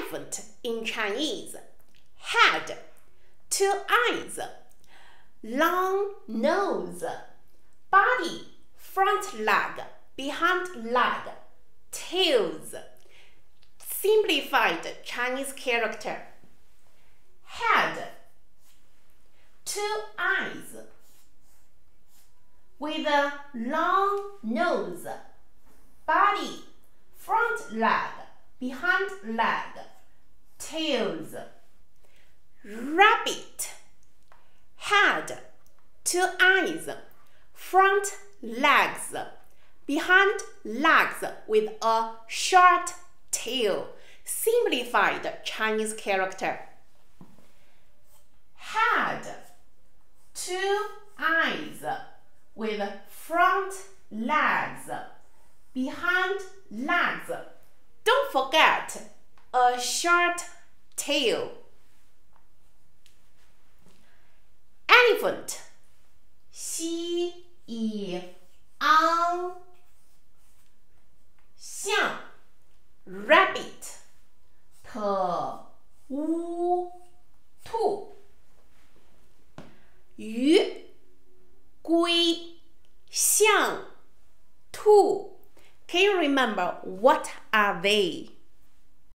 Elephant in Chinese. Head, 2 eyes, long nose, body, front leg, behind leg, tails. Simplified Chinese character. Head, 2 eyes, with a long nose, body, front leg, behind leg, tails. Rabbit. Head, 2 eyes, front legs, behind legs with a short tail. Simplified Chinese character. Head, 2 eyes, with front legs, behind legs. Don't forget a short tail. Elephant. 西以昂象 Rabbit. 特乌兔鱼龟象兔 Can you remember what are they?